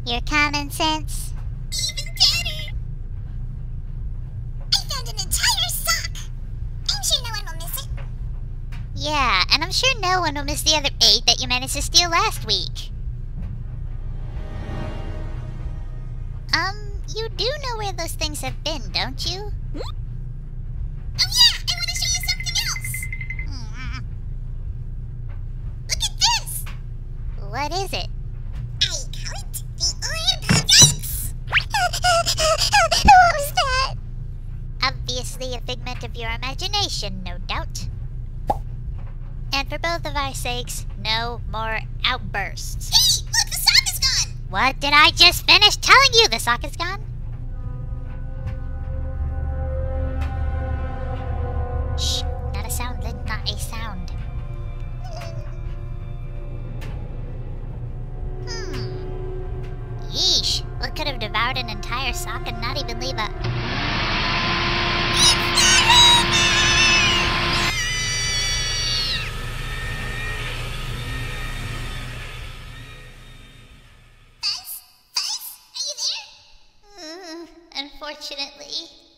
Your common sense? Even better! I found an entire sock! I'm sure no one will miss it. Yeah, and I'm sure no one will miss the other 8 that you managed to steal last week. You do know where those things have been, don't you? Oh yeah, I want to show you something else! Look at this! What is it? I call it the Orb of Yikes! What was that? Obviously a figment of your imagination, no doubt. And for both of our sakes, no more outbursts. Hey, look, the sock is gone! What did I just finish telling you? The sock is gone? Shh, not a sound, Lint, not a sound. Yeesh, what could have devoured an entire sock and not even leave a... Fuzz? Fuzz? Are you there? Unfortunately.